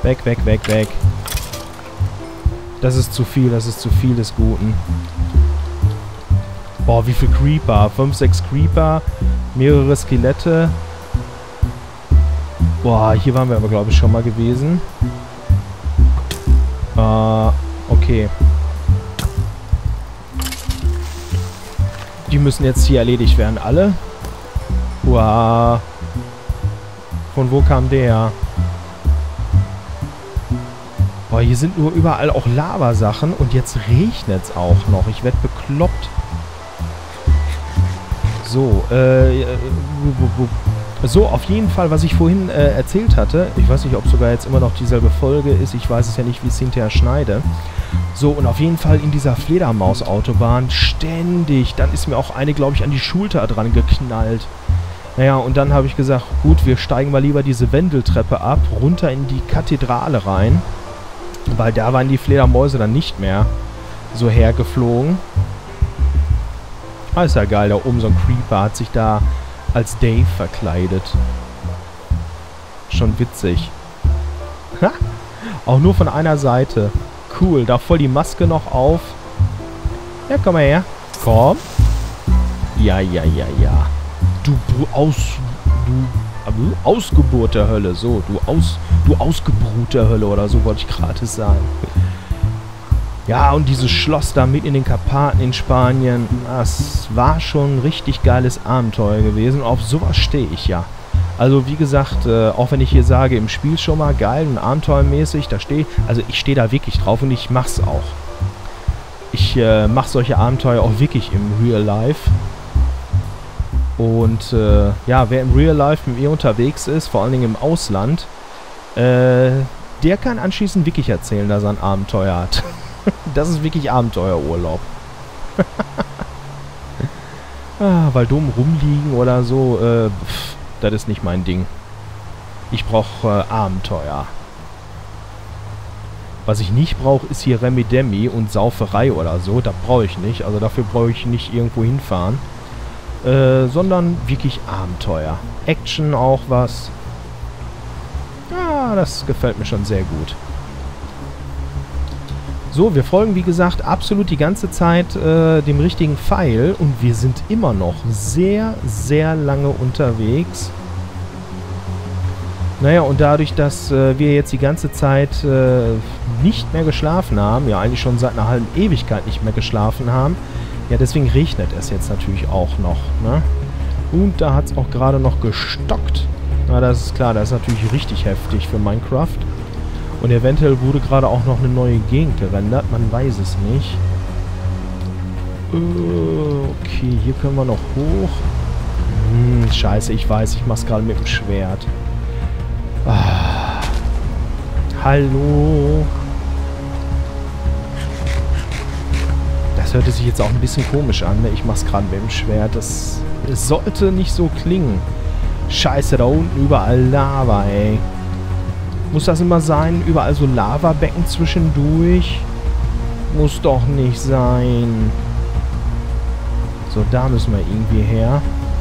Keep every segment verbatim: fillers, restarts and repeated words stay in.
Weg, weg, weg, weg. Das ist zu viel, das ist zu viel des Guten. Boah, wie viel Creeper. Fünf, sechs Creeper, mehrere Skelette. Boah, hier waren wir aber, glaube ich, schon mal gewesen. Äh, okay. Die müssen jetzt hier erledigt werden, alle. Wow. Von wo kam der? Boah, hier sind nur überall auch Lavasachen und jetzt regnet es auch noch. Ich werde bekloppt. So, äh, so, auf jeden Fall, was ich vorhin äh, erzählt hatte, ich weiß nicht, ob sogar jetzt immer noch dieselbe Folge ist, ich weiß es ja nicht, wie ich es hinterher schneide. So, und auf jeden Fall in dieser Fledermausautobahn ständig, dann ist mir auch eine, glaube ich, an die Schulter dran geknallt. Naja, und dann habe ich gesagt, gut, wir steigen mal lieber diese Wendeltreppe ab, runter in die Kathedrale rein, weil da waren die Fledermäuse dann nicht mehr so hergeflogen. Ah, ist ja geil, da oben so ein Creeper hat sich da als Dave verkleidet. Schon witzig. Ha! Auch nur von einer Seite. Cool, da voll die Maske noch auf. Ja, komm mal her. Komm. Ja, ja, ja, ja. Du aus... Du... Ausgeburt der Hölle. So, du aus... Du Ausgebrut der Hölle oder so wollte ich gerade sagen. Ja, und dieses Schloss da mitten in den Karpaten in Spanien, das war schon ein richtig geiles Abenteuer gewesen. Auf sowas stehe ich ja. Also wie gesagt, äh, auch wenn ich hier sage, im Spiel schon mal geil und abenteuermäßig, da stehe also ich stehe da wirklich drauf und ich mach's auch. Ich äh, mache solche Abenteuer auch wirklich im Real Life. Und äh, ja, wer im Real Life mit mir unterwegs ist, vor allen Dingen im Ausland, äh, der kann anschließend wirklich erzählen, dass er ein Abenteuer hat. Das ist wirklich Abenteuerurlaub. Ah, weil dumm rumliegen oder so, äh, pff, das ist nicht mein Ding. Ich brauche äh, Abenteuer. Was ich nicht brauche, ist hier Remi-Demi und Sauferei oder so. Das brauche ich nicht. Also dafür brauche ich nicht irgendwo hinfahren. Äh, sondern wirklich Abenteuer. Action auch was. Ja, das gefällt mir schon sehr gut. So, wir folgen, wie gesagt, absolut die ganze Zeit äh, dem richtigen Pfeil und wir sind immer noch sehr, sehr lange unterwegs. Naja, und dadurch, dass äh, wir jetzt die ganze Zeit äh, nicht mehr geschlafen haben, ja eigentlich schon seit einer halben Ewigkeit nicht mehr geschlafen haben, ja deswegen regnet es jetzt natürlich auch noch, ne? Und da hat es auch gerade noch gestockt. Na, das ist klar, das ist natürlich richtig heftig für Minecraft. Und eventuell wurde gerade auch noch eine neue Gegend gerendert. Man weiß es nicht. Uh, okay, hier können wir noch hoch. Hm, scheiße, ich weiß, ich mach's gerade mit dem Schwert. Ah, hallo. Das hörte sich jetzt auch ein bisschen komisch an, ne? Ich mach's gerade mit dem Schwert. Das, es sollte nicht so klingen. Scheiße, da unten überall Lava, ey. Muss das immer sein? Überall so Lavabecken zwischendurch? Muss doch nicht sein. So, da müssen wir irgendwie her.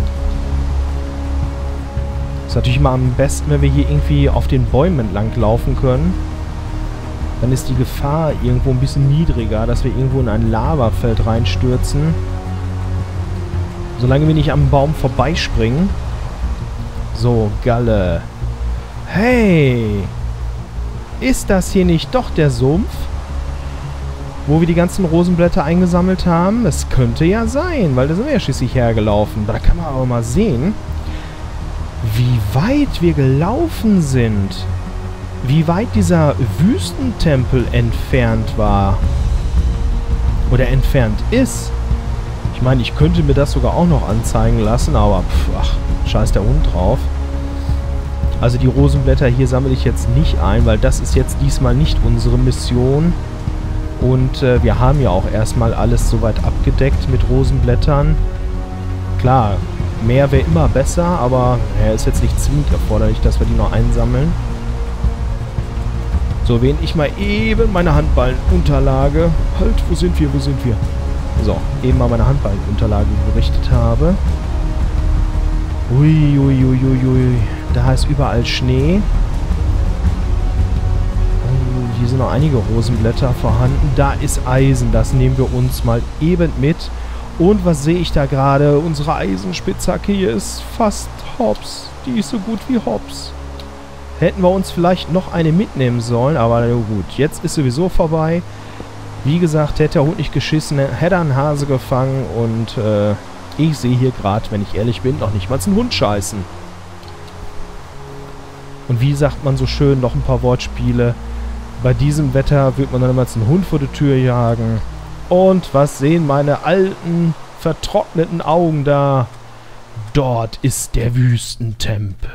Ist natürlich immer am besten, wenn wir hier irgendwie auf den Bäumen entlang laufen können. Dann ist die Gefahr irgendwo ein bisschen niedriger, dass wir irgendwo in ein Lavafeld reinstürzen. Solange wir nicht am Baum vorbeispringen. So, Galle. Hey! Ist das hier nicht doch der Sumpf? Wo wir die ganzen Rosenblätter eingesammelt haben? Es könnte ja sein, weil da sind wir ja schließlich hergelaufen. Da kann man aber mal sehen, wie weit wir gelaufen sind. Wie weit dieser Wüstentempel entfernt war. Oder entfernt ist. Ich meine, ich könnte mir das sogar auch noch anzeigen lassen, aber pff, ach, scheiß der Hund drauf. Also die Rosenblätter hier sammle ich jetzt nicht ein, weil das ist jetzt diesmal nicht unsere Mission. Und äh, wir haben ja auch erstmal alles soweit abgedeckt mit Rosenblättern. Klar, mehr wäre immer besser, aber ja, ist jetzt nicht zwingend erforderlich, dass wir die noch einsammeln. So, während ich mal eben meine Handballenunterlage... Halt, wo sind wir, wo sind wir? So, eben mal meine Handballenunterlage gerichtet habe. Ui, ui, ui, ui, ui. Da ist überall Schnee. noch einige Rosenblätter vorhanden. Da ist Eisen, das nehmen wir uns mal eben mit. Und was sehe ich da gerade? Unsere Eisenspitzhacke hier ist fast hops. Die ist so gut wie hops. Hätten wir uns vielleicht noch eine mitnehmen sollen, aber gut, jetzt ist sowieso vorbei. Wie gesagt, hätte der Hund nicht geschissen, hätte er einen Hase gefangen und äh, ich sehe hier gerade, wenn ich ehrlich bin, noch nicht mal einen Hund scheißen. Und wie sagt man so schön, noch ein paar Wortspiele. Bei diesem Wetter wird man dann immer einen Hund vor die Tür jagen. Und was sehen meine alten, vertrockneten Augen da? Dort ist der Wüstentempel.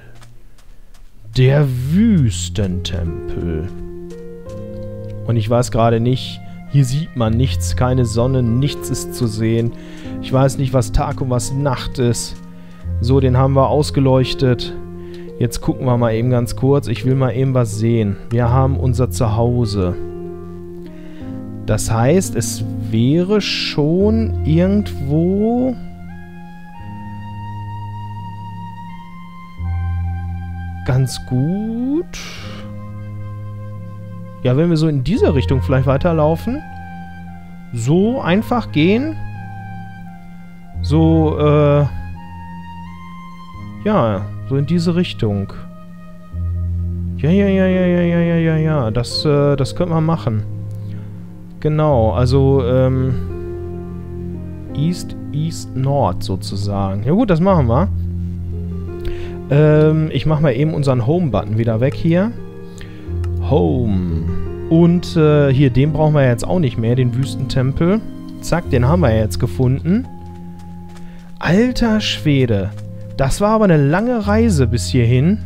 Der Wüstentempel. Und ich weiß gerade nicht, hier sieht man nichts, keine Sonne, nichts ist zu sehen. Ich weiß nicht, was Tag und was Nacht ist. So, den haben wir ausgeleuchtet. Jetzt gucken wir mal eben ganz kurz. Ich will mal eben was sehen. Wir haben unser Zuhause. Das heißt, es wäre schon irgendwo... ganz gut. Ja, wenn wir so in diese Richtung vielleicht weiterlaufen. So einfach gehen. So, äh... ja, so in diese Richtung. Ja, ja, ja, ja, ja, ja, ja, ja, ja. Das, äh, das könnte man machen. Genau, also, ähm... East, East, Nord sozusagen. Ja gut, das machen wir. Ähm, ich mache mal eben unseren Home-Button wieder weg hier. Home. Und äh, hier, den brauchen wir jetzt auch nicht mehr, den Wüstentempel. Zack, den haben wir jetzt gefunden. Alter Schwede. Das war aber eine lange Reise bis hierhin.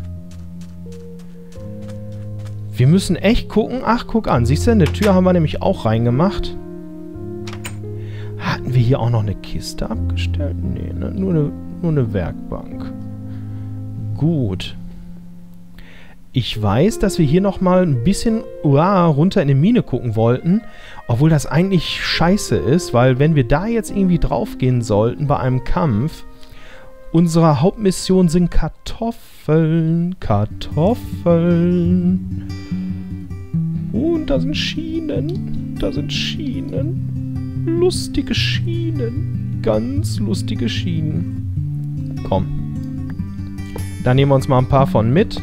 Wir müssen echt gucken. Ach, guck an. Siehst du, eine Tür haben wir nämlich auch reingemacht. Hatten wir hier auch noch eine Kiste abgestellt? Nee, ne? nur, eine, nur eine Werkbank. Gut. Ich weiß, dass wir hier nochmal ein bisschen uah, runter in die Mine gucken wollten. Obwohl das eigentlich scheiße ist, weil wenn wir da jetzt irgendwie draufgehen sollten bei einem Kampf, unsere Hauptmission sind Kartoffeln. Kartoffeln. Und da sind Schienen. Da sind Schienen. Lustige Schienen. Ganz lustige Schienen. Komm. Da nehmen wir uns mal ein paar von mit.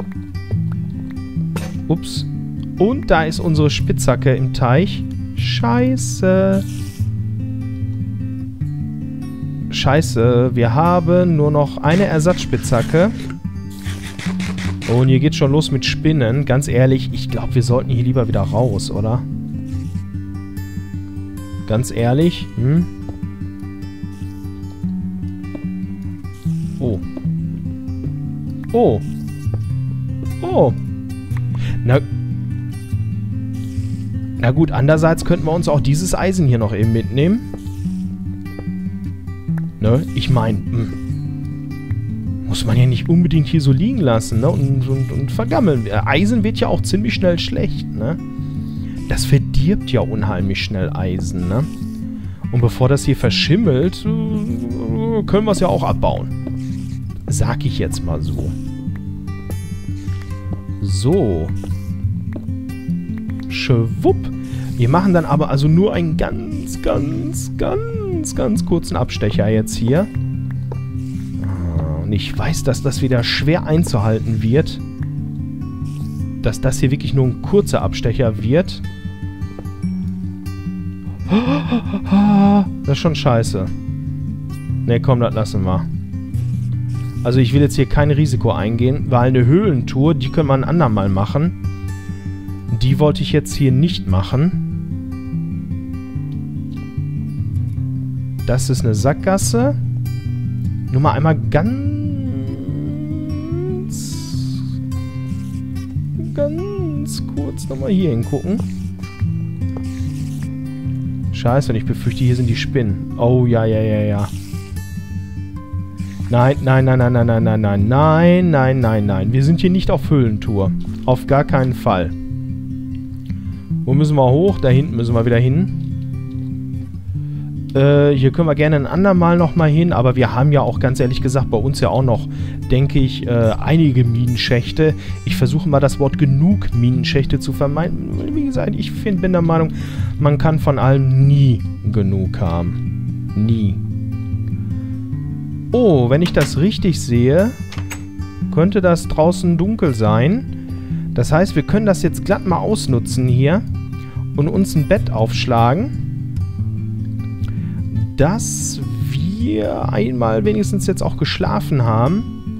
Ups. Und da ist unsere Spitzhacke im Teich. Scheiße. Scheiße. Wir haben nur noch eine Ersatzspitzhacke. Und hier geht's schon los mit Spinnen. Ganz ehrlich, ich glaube, wir sollten hier lieber wieder raus, oder? Ganz ehrlich. Hm? Oh. Oh. Oh. Na, na gut, andererseits könnten wir uns auch dieses Eisen hier noch eben mitnehmen. Ne? Ich meine, muss man ja nicht unbedingt hier so liegen lassen, ne? Und, und, und vergammeln. Eisen wird ja auch ziemlich schnell schlecht, ne? Das verdirbt ja unheimlich schnell Eisen, ne? Und bevor das hier verschimmelt, können wir es ja auch abbauen. Sag ich jetzt mal so. So. Schwupp. Wir machen dann aber also nur einen ganz, ganz, ganz, ganz kurzen Abstecher jetzt hier. Und ich weiß, dass das wieder schwer einzuhalten wird. Dass das hier wirklich nur ein kurzer Abstecher wird. Das ist schon scheiße. Ne, komm, das lassen wir. Also ich will jetzt hier kein Risiko eingehen, weil eine Höhlentour, die können wir ein andermal machen. Die wollte ich jetzt hier nicht machen. Das ist eine Sackgasse. Nur mal einmal ganz... ganz kurz nochmal hier hingucken. Scheiße, und ich befürchte, hier sind die Spinnen. Oh, ja, ja, ja, ja. Nein, nein, nein, nein, nein, nein, nein, nein, nein, nein, nein, nein. Wir sind hier nicht auf Höhlentour. Auf gar keinen Fall. Wo müssen wir hoch? Da hinten müssen wir wieder hin. Äh, hier können wir gerne ein andermal nochmal hin, aber wir haben ja auch ganz ehrlich gesagt bei uns ja auch noch, denke ich, äh, einige Minenschächte. Ich versuche mal das Wort genug Minenschächte zu vermeiden. Wie gesagt, ich find, bin der Meinung, man kann von allem nie genug haben. Nie. Oh, wenn ich das richtig sehe, könnte das draußen dunkel sein. Das heißt, wir können das jetzt glatt mal ausnutzen hier und uns ein Bett aufschlagen, dass wir einmal wenigstens jetzt auch geschlafen haben.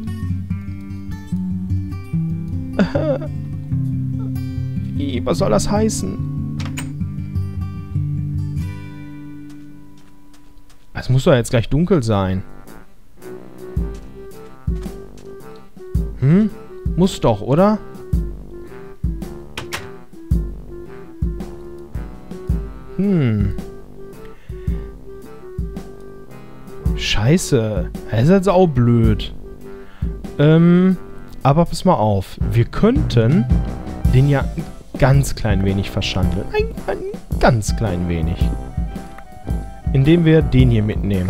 Wie, was soll das heißen? Es muss doch jetzt gleich dunkel sein. Hm? Muss doch, oder? Hm. Scheiße. Das ist jetzt auch blöd. Ähm, aber pass mal auf. Wir könnten den ja ein ganz klein wenig verschandeln. Ein, ein ganz klein wenig. Indem wir den hier mitnehmen.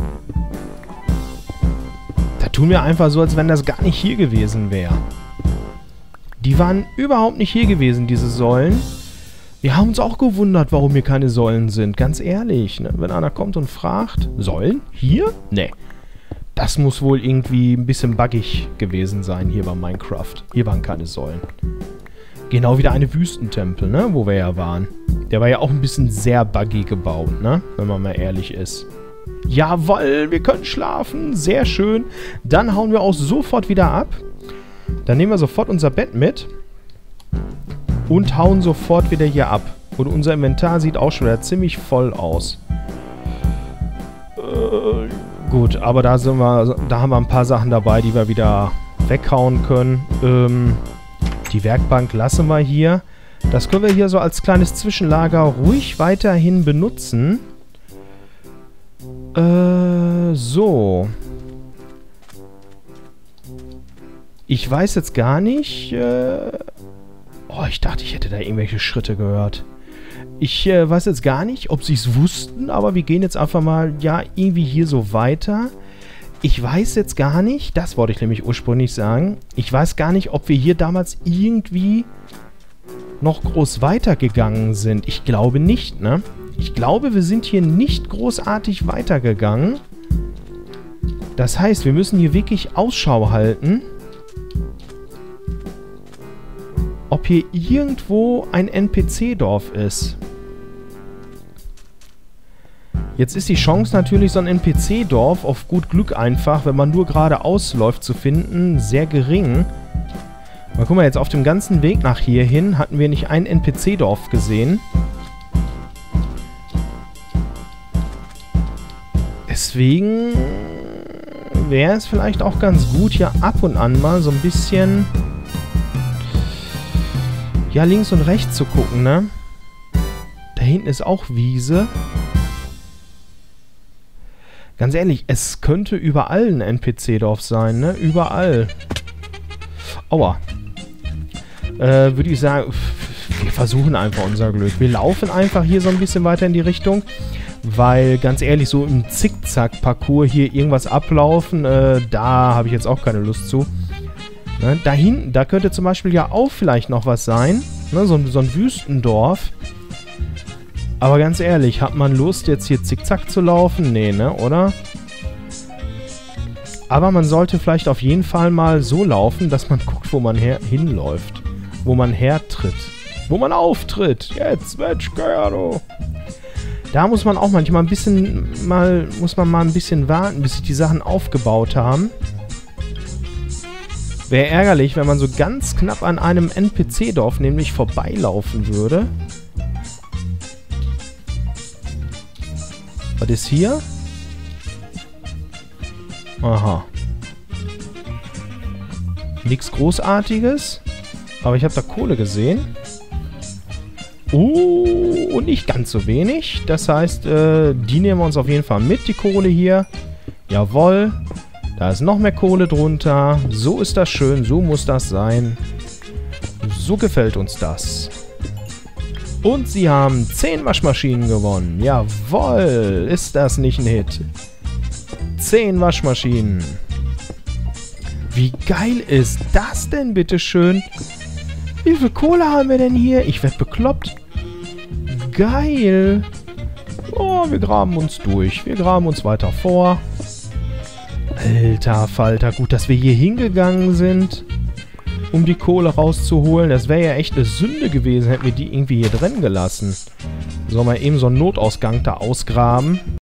Da tun wir einfach so, als wenn das gar nicht hier gewesen wäre. Die waren überhaupt nicht hier gewesen, diese Säulen. Wir haben uns auch gewundert, warum hier keine Säulen sind. Ganz ehrlich, ne? Wenn einer kommt und fragt, Säulen? Hier? Nee. Das muss wohl irgendwie ein bisschen buggig gewesen sein hier bei Minecraft. Hier waren keine Säulen. Genau wie der eine Wüstentempel, ne? Wo wir ja waren. Der war ja auch ein bisschen sehr buggy gebaut, ne? Wenn man mal ehrlich ist. Jawohl, wir können schlafen. Sehr schön. Dann hauen wir auch sofort wieder ab. Dann nehmen wir sofort unser Bett mit. Und hauen sofort wieder hier ab. Und unser Inventar sieht auch schon wieder ziemlich voll aus. Äh, gut, aber da sind wir, da haben wir ein paar Sachen dabei, die wir wieder weghauen können. Ähm, die Werkbank lassen wir hier. Das können wir hier so als kleines Zwischenlager ruhig weiterhin benutzen. Äh, so. Ich weiß jetzt gar nicht, äh... Oh, ich dachte, ich hätte da irgendwelche Schritte gehört. Ich äh, weiß jetzt gar nicht, ob sie es wussten, aber wir gehen jetzt einfach mal, ja, irgendwie hier so weiter. Ich weiß jetzt gar nicht, das wollte ich nämlich ursprünglich sagen, ich weiß gar nicht, ob wir hier damals irgendwie noch groß weitergegangen sind. Ich glaube nicht, ne? Ich glaube, wir sind hier nicht großartig weitergegangen. Das heißt, wir müssen hier wirklich Ausschau halten, ob hier irgendwo ein N P C-Dorf ist. Jetzt ist die Chance natürlich, so ein N P C-Dorf auf gut Glück einfach, wenn man nur geradeaus läuft, zu finden, sehr gering. Mal gucken wir jetzt, auf dem ganzen Weg nach hierhin hatten wir nicht ein N P C-Dorf gesehen. Deswegen wäre es vielleicht auch ganz gut, hier ab und an mal so ein bisschen... ja, links und rechts zu gucken, ne? Da hinten ist auch Wiese. Ganz ehrlich, es könnte überall ein N P C-Dorf sein, ne? Überall. Aua. Äh, würde ich sagen, wir versuchen einfach unser Glück. Wir laufen einfach hier so ein bisschen weiter in die Richtung. Weil, ganz ehrlich, so im Zickzack-Parcours hier irgendwas ablaufen, äh, da habe ich jetzt auch keine Lust zu. Ne, da hinten, da könnte zum Beispiel ja auch vielleicht noch was sein. Ne, so, so ein Wüstendorf. Aber ganz ehrlich, hat man Lust, jetzt hier zickzack zu laufen? Nee, ne, oder? Aber man sollte vielleicht auf jeden Fall mal so laufen, dass man guckt, wo man her hinläuft. Wo man hertritt. Wo man auftritt. Jetzt, Mensch, Gerdo. Da muss man auch manchmal ein bisschen mal, muss man mal ein bisschen warten, bis sich die Sachen aufgebaut haben. Wäre ärgerlich, wenn man so ganz knapp an einem N P C-Dorf nämlich vorbeilaufen würde. Was ist hier? Aha. Nichts Großartiges. Aber ich habe da Kohle gesehen. Uh, und nicht ganz so wenig. Das heißt, äh, die nehmen wir uns auf jeden Fall mit, die Kohle hier. Jawohl. Da ist noch mehr Kohle drunter. So ist das schön. So muss das sein. So gefällt uns das. Und sie haben zehn Waschmaschinen gewonnen. Jawoll, ist das nicht ein Hit? zehn Waschmaschinen. Wie geil ist das denn, bitteschön? Wie viel Kohle haben wir denn hier? Ich werd bekloppt. Geil. Oh, wir graben uns durch. Wir graben uns weiter vor. Alter Falter, gut, dass wir hier hingegangen sind, um die Kohle rauszuholen. Das wäre ja echt eine Sünde gewesen, hätten wir die irgendwie hier drin gelassen. Sollen wir eben so einen Notausgang da ausgraben?